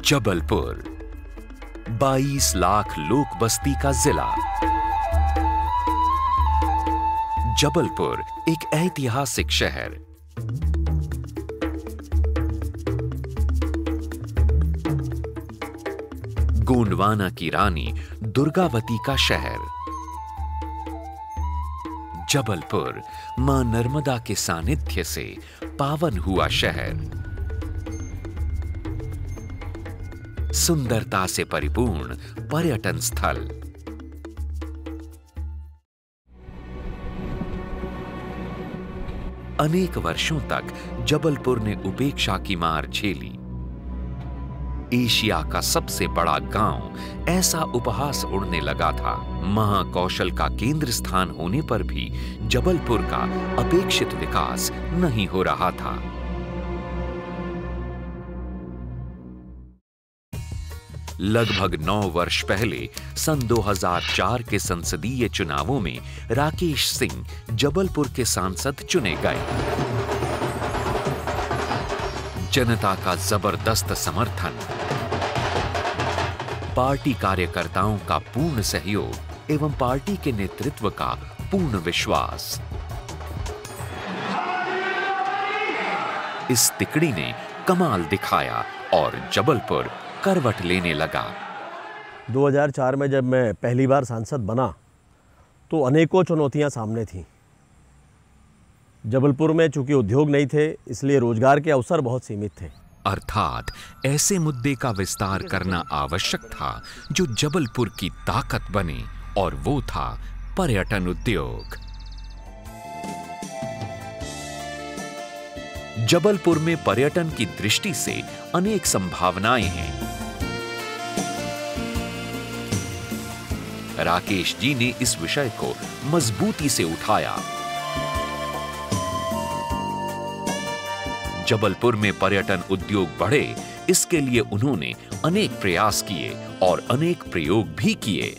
जबलपुर 22 लाख लोक बस्ती का जिला। जबलपुर एक ऐतिहासिक शहर। गोंडवाना की रानी दुर्गावती का शहर। जबलपुर मां नर्मदा के सानिध्य से पावन हुआ शहर। सुंदरता से परिपूर्ण पर्यटन स्थल। अनेक वर्षों तक जबलपुर ने उपेक्षा की मार झेली। एशिया का सबसे बड़ा गांव ऐसा उपहास उड़ने लगा था। महाकौशल का केंद्र स्थान होने पर भी जबलपुर का अपेक्षित विकास नहीं हो रहा था। लगभग 9 वर्ष पहले सन 2004 के संसदीय चुनावों में राकेश सिंह जबलपुर के सांसद चुने गए। जनता का जबरदस्त समर्थन, पार्टी कार्यकर्ताओं का पूर्ण सहयोग एवं पार्टी के नेतृत्व का पूर्ण विश्वास। इस तिकड़ी ने कमाल दिखाया और जबलपुर करवट लेने लगा। 2004 में जब मैं पहली बार सांसद बना तो अनेकों चुनौतियां सामने थीं। जबलपुर में चूंकि उद्योग नहीं थे, इसलिए रोजगार के अवसर बहुत सीमित थे। अर्थात ऐसे मुद्दे का विस्तार करना आवश्यक था जो जबलपुर की ताकत बने, और वो था पर्यटन उद्योग। जबलपुर में पर्यटन की दृष्टि से अनेक संभावनाएं हैं। राकेश जी ने इस विषय को मजबूती से उठाया। जबलपुर में पर्यटन उद्योग बढ़े, इसके लिए उन्होंने अनेक प्रयास किए और अनेक प्रयोग भी किए।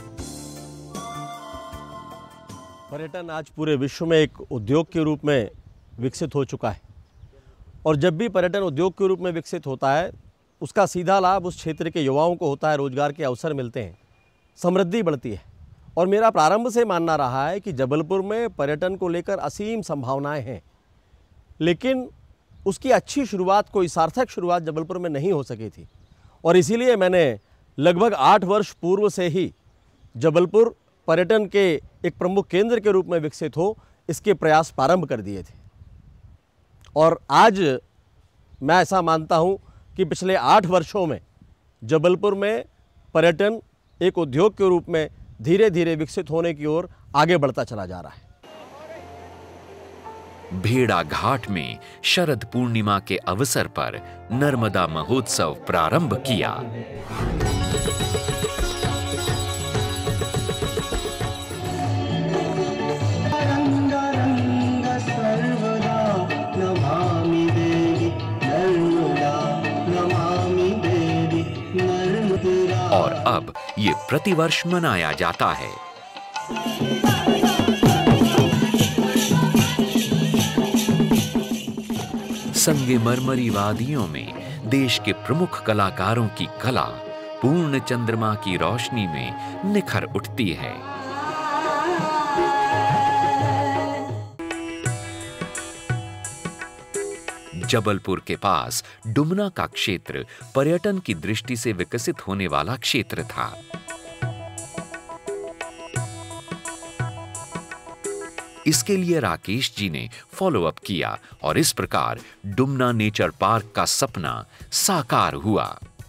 पर्यटन आज पूरे विश्व में एक उद्योग के रूप में विकसित हो चुका है, और जब भी पर्यटन उद्योग के रूप में विकसित होता है, उसका सीधा लाभ उस क्षेत्र के युवाओं को होता है। रोजगार के अवसर मिलते हैं, समृद्धि बढ़ती है। और मेरा प्रारंभ से मानना रहा है कि जबलपुर में पर्यटन को लेकर असीम संभावनाएं हैं, लेकिन उसकी अच्छी शुरुआत, कोई सार्थक शुरुआत जबलपुर में नहीं हो सकी थी। और इसीलिए मैंने लगभग 8 वर्ष पूर्व से ही जबलपुर पर्यटन के एक प्रमुख केंद्र के रूप में विकसित हो, इसके प्रयास प्रारंभ कर दिए थे। और आज मैं ऐसा मानता हूं कि पिछले 8 वर्षों में जबलपुर में पर्यटन एक उद्योग के रूप में धीरे धीरे विकसित होने की ओर आगे बढ़ता चला जा रहा है। भेड़ा घाट में शरद पूर्णिमा के अवसर पर नर्मदा महोत्सव प्रारंभ किया। और अब ये प्रतिवर्ष मनाया जाता है। संगमरमरी वादियों में देश के प्रमुख कलाकारों की कला पूर्ण चंद्रमा की रोशनी में निखर उठती है। जबलपुर के पास डुमना का क्षेत्र पर्यटन की दृष्टि से विकसित होने वाला क्षेत्र था। इसके लिए राकेश जी ने फॉलो अप किया और इस प्रकार डुमना नेचर पार्क का सपना साकार हुआ।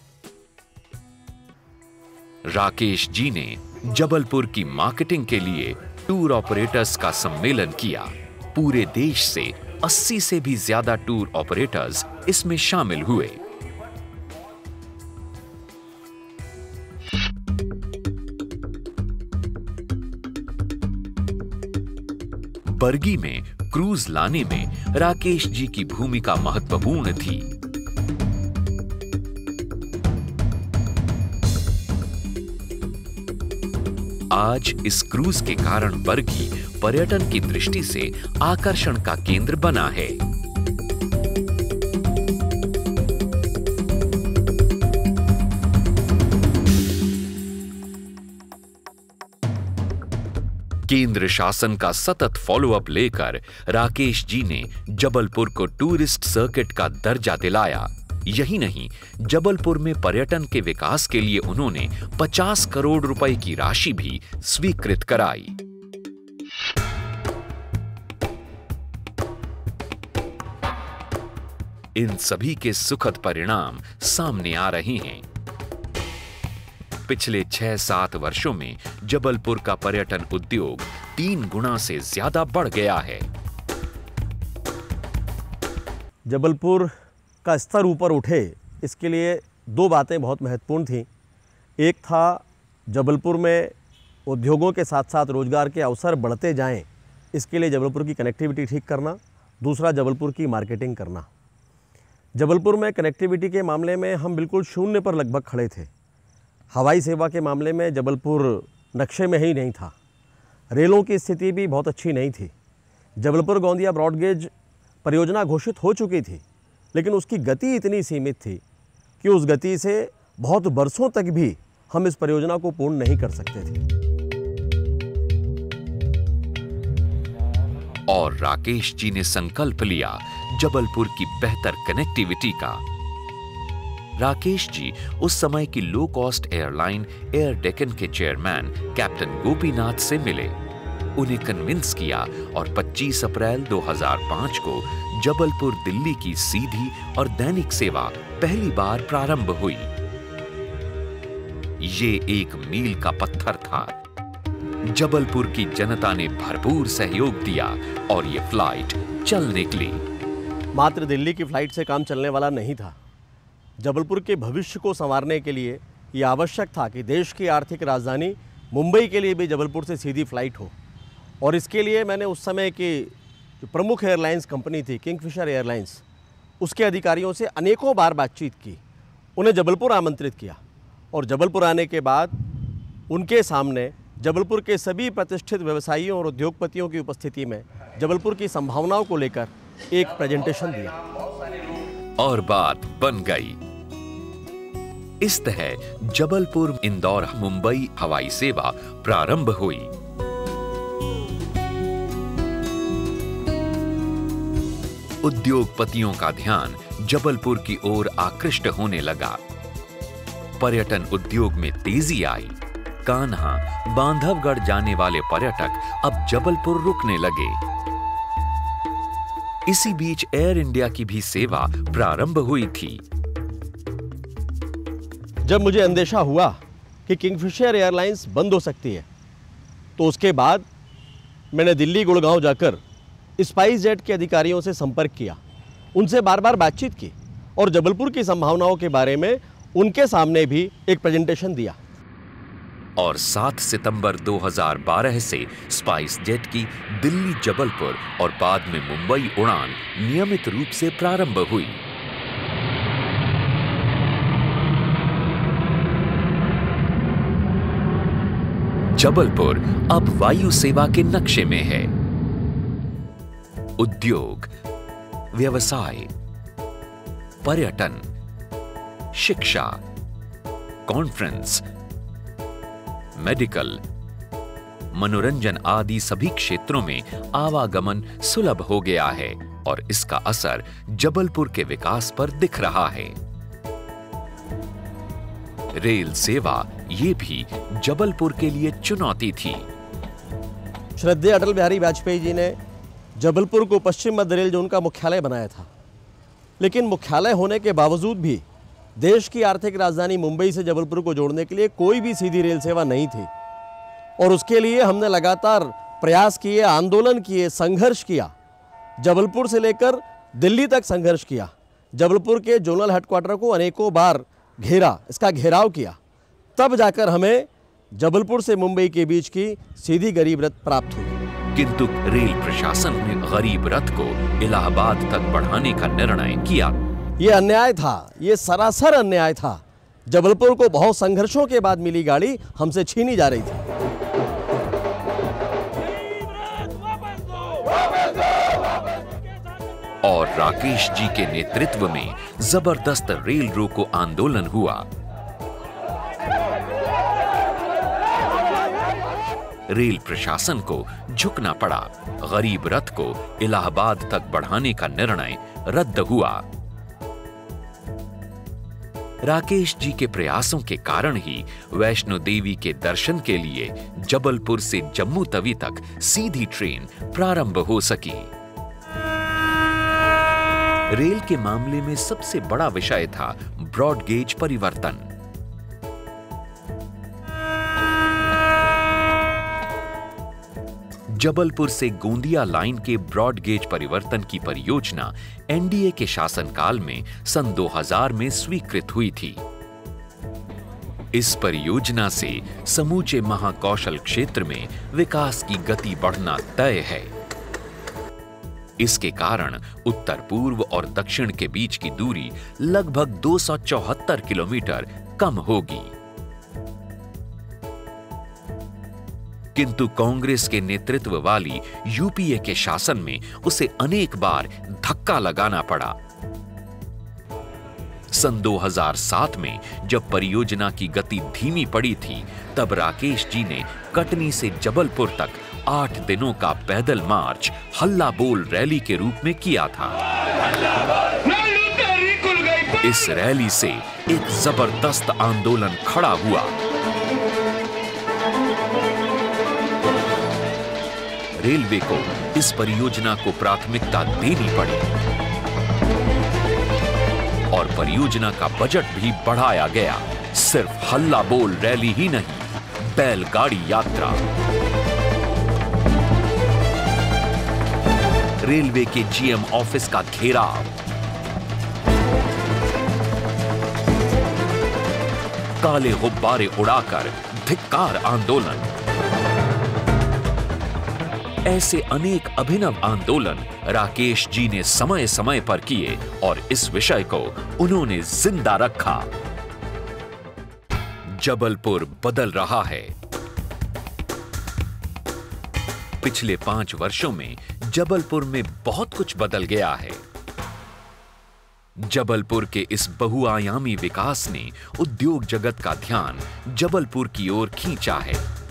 राकेश जी ने जबलपुर की मार्केटिंग के लिए टूर ऑपरेटर्स का सम्मेलन किया। पूरे देश से 80 से भी ज्यादा टूर ऑपरेटर्स इसमें शामिल हुए। बरगी में क्रूज लाने में राकेश जी की भूमिका महत्वपूर्ण थी। आज इस क्रूज के कारण बरगी पर्यटन की दृष्टि से आकर्षण का केंद्र बना है। केंद्र शासन का सतत फॉलोअप लेकर राकेश जी ने जबलपुर को टूरिस्ट सर्किट का दर्जा दिलाया। यही नहीं, जबलपुर में पर्यटन के विकास के लिए उन्होंने 50 करोड़ रुपए की राशि भी स्वीकृत कराई। इन सभी के सुखद परिणाम सामने आ रहे हैं। पिछले 6-7 वर्षों में जबलपुर का पर्यटन उद्योग 3 गुना से ज्यादा बढ़ गया है। जबलपुर का स्तर ऊपर उठे, इसके लिए 2 बातें बहुत महत्वपूर्ण थीं। एक था जबलपुर में उद्योगों के साथ साथ रोजगार के अवसर बढ़ते जाएं, इसके लिए जबलपुर की कनेक्टिविटी ठीक करना। दूसरा, जबलपुर की मार्केटिंग करना। जबलपुर में कनेक्टिविटी के मामले में हम बिल्कुल शून्य पर लगभग खड़े थे। हवाई सेवा के मामले में जबलपुर नक्शे में ही नहीं था। रेलों की स्थिति भी बहुत अच्छी नहीं थी। जबलपुर गोंदिया ब्रॉडगेज परियोजना घोषित हो चुकी थी, लेकिन उसकी गति इतनी सीमित थी कि उस गति से बहुत बरसों तक भी हम इस परियोजना को पूर्ण नहीं कर सकते थे। और राकेश जी ने संकल्प लिया जबलपुर की बेहतर कनेक्टिविटी का। राकेश जी उस समय की low cost airline air Deccan के चेयरमैन कैप्टन गोपीनाथ से मिले, उन्हें कन्विंस किया और 25 अप्रैल 2005 को जबलपुर दिल्ली की सीधी और दैनिक सेवा पहली बार प्रारंभ हुई। ये एक मील का पत्थर था। जबलपुर की जनता ने भरपूर सहयोग दिया और ये फ्लाइट चल निकली। मात्र दिल्ली की फ्लाइट से काम चलने वाला नहीं था। जबलपुर के भविष्य को संवारने के लिए ये आवश्यक था कि देश की आर्थिक राजधानी मुंबई के लिए भी जबलपुर से सीधी फ्लाइट हो। और इसके लिए मैंने उस समय की जो प्रमुख एयरलाइंस कंपनी थी, किंगफिशर एयरलाइंस, उसके अधिकारियों से अनेकों बार बातचीत की, उन्हें जबलपुर आमंत्रित किया। और जबलपुर आने के बाद उनके सामने जबलपुर के सभी प्रतिष्ठित व्यवसायियों और उद्योगपतियों की उपस्थिति में जबलपुर की संभावनाओं को लेकर एक प्रेजेंटेशन दिया और बात बन गई। इस तरह जबलपुर इंदौर मुंबई हवाई सेवा प्रारंभ हुई। उद्योगपतियों का ध्यान जबलपुर की ओर आकृष्ट होने लगा। पर्यटन उद्योग में तेजी आई। कान्हा, बांधवगढ़ जाने वाले पर्यटक अब जबलपुर रुकने लगे। इसी बीच एयर इंडिया की भी सेवा प्रारंभ हुई थी। जब मुझे अंदेशा हुआ कि किंगफिशर एयरलाइंस बंद हो सकती है, तो उसके बाद मैंने दिल्ली गुड़गांव जाकर स्पाइस जेट के अधिकारियों से संपर्क किया, उनसे बार बार बातचीत की और जबलपुर की संभावनाओं के बारे में उनके सामने भी एक प्रेजेंटेशन दिया। और 7 सितंबर 2012 से स्पाइस जेट की दिल्ली जबलपुर और बाद में मुंबई उड़ान नियमित रूप से प्रारंभ हुई। जबलपुर अब वायु सेवा के नक्शे में है। उद्योग, व्यवसाय, पर्यटन, शिक्षा, कॉन्फ्रेंस, मेडिकल, मनोरंजन आदि सभी क्षेत्रों में आवागमन सुलभ हो गया है और इसका असर जबलपुर के विकास पर दिख रहा है। रेल सेवा ये भी जबलपुर के लिए चुनौती थी। श्रद्धेय अटल बिहारी वाजपेयी जी ने जबलपुर को पश्चिम मध्य रेल जोन का मुख्यालय बनाया था, लेकिन मुख्यालय होने के बावजूद भी देश की आर्थिक राजधानी मुंबई से जबलपुर को जोड़ने के लिए कोई भी सीधी रेल सेवा नहीं थी। और उसके लिए हमने लगातार प्रयास किए, आंदोलन किए, संघर्ष किया। जबलपुर से लेकर दिल्ली तक संघर्ष किया। जबलपुर के जोनल हेडक्वार्टर को अनेकों बार घेरा, इसका घेराव किया, तब जाकर हमें जबलपुर से मुंबई के बीच की सीधी गरीब रथ प्राप्त हुई। किंतु रेल प्रशासन ने गरीब रथ को इलाहाबाद तक बढ़ाने का निर्णय किया। ये अन्याय था, ये सरासर अन्याय था। जबलपुर को बहुत संघर्षों के बाद मिली गाड़ी हमसे छीनी जा रही थी। और राकेश जी के नेतृत्व में जबरदस्त रेल रोको आंदोलन हुआ। रेल प्रशासन को झुकना पड़ा। गरीब रथ को इलाहाबाद तक बढ़ाने का निर्णय रद्द हुआ। राकेश जी के प्रयासों के कारण ही वैष्णो देवी के दर्शन के लिए जबलपुर से जम्मू तवी तक सीधी ट्रेन प्रारंभ हो सकी। रेल के मामले में सबसे बड़ा विषय था ब्रॉड गेज परिवर्तन। जबलपुर से गोंदिया लाइन के ब्रॉड गेज परिवर्तन की परियोजना एनडीए के शासनकाल में सन 2000 में स्वीकृत हुई थी। इस परियोजना से समूचे महाकौशल क्षेत्र में विकास की गति बढ़ना तय है। इसके कारण उत्तर पूर्व और दक्षिण के बीच की दूरी लगभग 274 किलोमीटर कम होगी। किंतु कांग्रेस के नेतृत्व वाली यूपीए के शासन में उसे अनेक बार धक्का लगाना पड़ा। सन 2007 में जब परियोजना की गति धीमी पड़ी थी, तब राकेश जी ने कटनी से जबलपुर तक 8 दिनों का पैदल मार्च हल्ला बोल रैली के रूप में किया था। इस रैली से एक जबरदस्त आंदोलन खड़ा हुआ। रेलवे को इस परियोजना को प्राथमिकता देनी पड़ी और परियोजना का बजट भी बढ़ाया गया। सिर्फ हल्ला बोल रैली ही नहीं, बैलगाड़ी यात्रा, रेलवे के जीएम ऑफिस का घेराव, काले गुब्बारे उड़ाकर धिक्कार आंदोलन, ऐसे अनेक अभिनव आंदोलन राकेश जी ने समय समय पर किए और इस विषय को उन्होंने जिंदा रखा। जबलपुर बदल रहा है। पिछले 5 वर्षों में जबलपुर में बहुत कुछ बदल गया है। जबलपुर के इस बहुआयामी विकास ने उद्योग जगत का ध्यान जबलपुर की ओर खींचा है।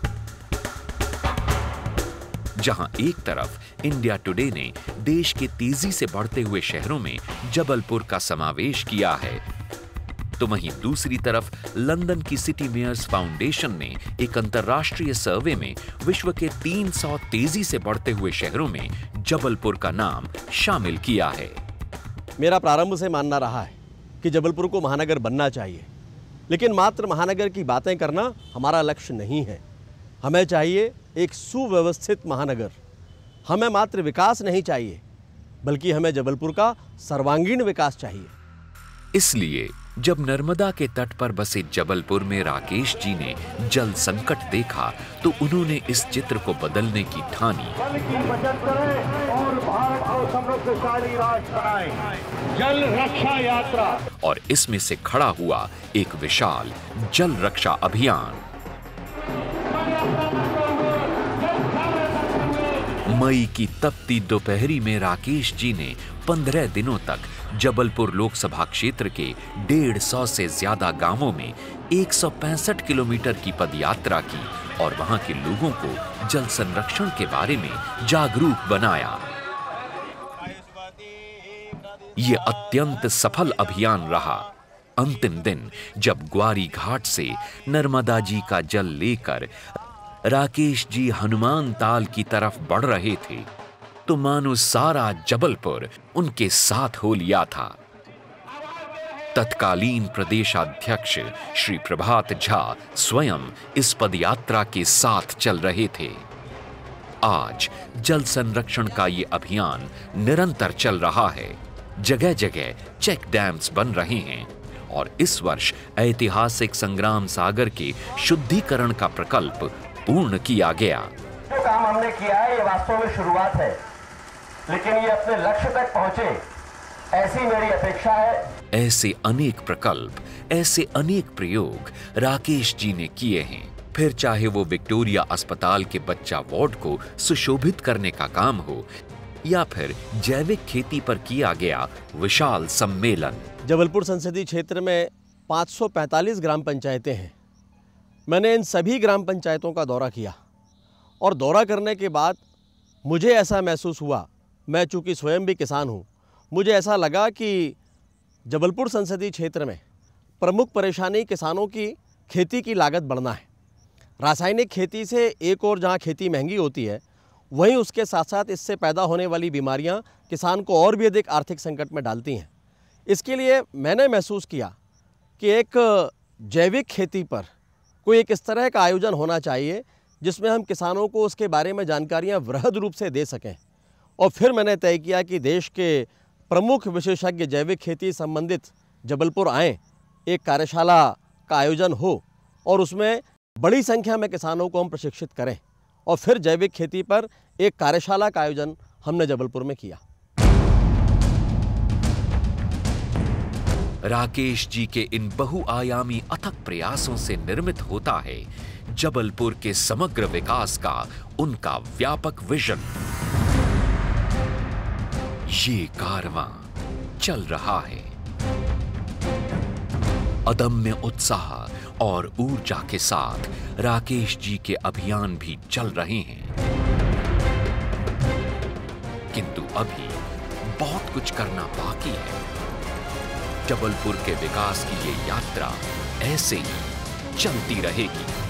जहां एक तरफ इंडिया टुडे ने देश के तेजी से बढ़ते हुए शहरों में जबलपुर का समावेश किया है, तो वहीं दूसरी तरफ लंदन की सिटी मेयर्स फाउंडेशन ने एक अंतर्राष्ट्रीय सर्वे में विश्व के 300 तेजी से बढ़ते हुए शहरों में जबलपुर का नाम शामिल किया है। मेरा प्रारंभ से मानना रहा है कि जबलपुर को महानगर बनना चाहिए, लेकिन मात्र महानगर की बातें करना हमारा लक्ष्य नहीं है। हमें चाहिए एक सुव्यवस्थित महानगर। हमें मात्र विकास नहीं चाहिए, बल्कि हमें जबलपुर का सर्वांगीण विकास चाहिए। इसलिए जब नर्मदा के तट पर बसे जबलपुर में राकेश जी ने जल संकट देखा, तो उन्होंने इस चित्र को बदलने की ठानी। जल की बचत करें और भारत को समृद्धशाली राष्ट्र बनाएं। जल रक्षा यात्रा। और इसमें से खड़ा हुआ एक विशाल जल रक्षा अभियान। मई की तपती दोपहरी में राकेश जी ने 15 दिनों तक जबलपुर लोकसभा क्षेत्र के 150 से ज्यादा गांवों में 165 किलोमीटर की पदयात्रा की और वहां के लोगों को जल संरक्षण के बारे में जागरूक बनाया। ये अत्यंत सफल अभियान रहा। अंतिम दिन जब ग्वारी घाट से नर्मदा जी का जल लेकर राकेश जी हनुमान ताल की तरफ बढ़ रहे थे, तो मानो सारा जबलपुर उनके साथ हो लिया था। तत्कालीन प्रदेशाध्यक्ष श्री प्रभात झा स्वयं इस पदयात्रा के साथ चल रहे थे। आज जल संरक्षण का ये अभियान निरंतर चल रहा है। जगह जगह चेक डैम्स बन रहे हैं और इस वर्ष ऐतिहासिक संग्राम सागर के शुद्धिकरण का प्रकल्प पूर्ण किया गया। जो काम हमने किया है ये वास्तव में शुरुआत है, लेकिन ये अपने लक्ष्य तक पहुंचे ऐसी मेरी अपेक्षा है। ऐसे अनेक प्रकल्प, ऐसे अनेक प्रयोग राकेश जी ने किए हैं। फिर चाहे वो विक्टोरिया अस्पताल के बच्चा वार्ड को सुशोभित करने का काम हो या फिर जैविक खेती पर किया गया विशाल सम्मेलन। जबलपुर संसदीय क्षेत्र में 545 ग्राम पंचायतें हैं। मैंने इन सभी ग्राम पंचायतों का दौरा किया और दौरा करने के बाद मुझे ऐसा महसूस हुआ, मैं चूँकि स्वयं भी किसान हूँ, मुझे ऐसा लगा कि जबलपुर संसदीय क्षेत्र में प्रमुख परेशानी किसानों की खेती की लागत बढ़ना है। रासायनिक खेती से एक और जहाँ खेती महंगी होती है, वहीं उसके साथ साथ इससे पैदा होने वाली बीमारियाँ किसान को और भी अधिक आर्थिक संकट में डालती हैं। इसके लिए मैंने महसूस किया कि एक जैविक खेती पर कोई एक इस तरह का आयोजन होना चाहिए जिसमें हम किसानों को उसके बारे में जानकारियाँ वृहद रूप से दे सकें। और फिर मैंने तय किया कि देश के प्रमुख विशेषज्ञ जैविक खेती संबंधित जबलपुर आएँ, एक कार्यशाला का आयोजन हो और उसमें बड़ी संख्या में किसानों को हम प्रशिक्षित करें। और फिर जैविक खेती पर एक कार्यशाला का आयोजन हमने जबलपुर में किया। राकेश जी के इन बहुआयामी अथक प्रयासों से निर्मित होता है जबलपुर के समग्र विकास का उनका व्यापक विजन। ये कारवां चल रहा है। अदम्य उत्साह और ऊर्जा के साथ राकेश जी के अभियान भी चल रहे हैं, किंतु अभी बहुत कुछ करना बाकी है। जबलपुर के विकास की ये यात्रा ऐसे ही चलती रहेगी।